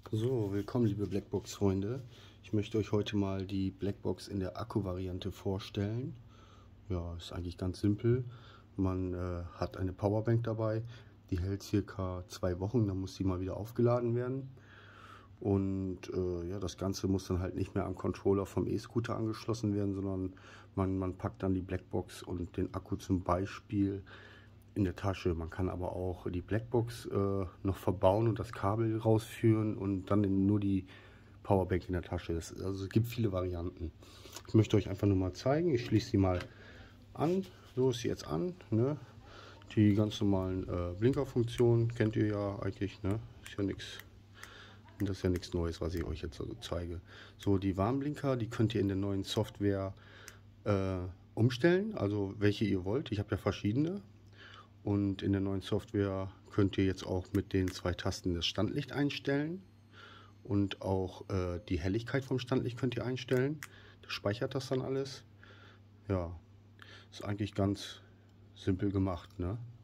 So, willkommen liebe Blackbox-Freunde. Ich möchte euch heute mal die Blackbox in der Akku-Variante vorstellen. Ja, ist eigentlich ganz simpel. Man hat eine Powerbank dabei, die hält circa 2 Wochen, dann muss die mal wieder aufgeladen werden. Und ja, das Ganze muss dann halt nicht mehr am Controller vom E-Scooter angeschlossen werden, sondern man packt dann die Blackbox und den Akku zum Beispiel in der Tasche. Man kann aber auch die Blackbox noch verbauen und das Kabel rausführen und dann nur die Powerbank in der Tasche. Also es gibt viele Varianten. Ich möchte euch einfach nur mal zeigen. Ich schließe sie mal an. So ist sie jetzt an. Ne? Die ganz normalen Blinkerfunktionen kennt ihr ja eigentlich. Ne? Ist ja nichts. Das ist ja nichts Neues, was ich euch jetzt also zeige. So, die Warnblinker, die könnt ihr in der neuen Software umstellen, also welche ihr wollt. Ich habe ja verschiedene. Und in der neuen Software könnt ihr jetzt auch mit den 2 Tasten das Standlicht einstellen. Und auch die Helligkeit vom Standlicht könnt ihr einstellen. Das speichert das dann alles. Ja, ist eigentlich ganz simpel gemacht, ne?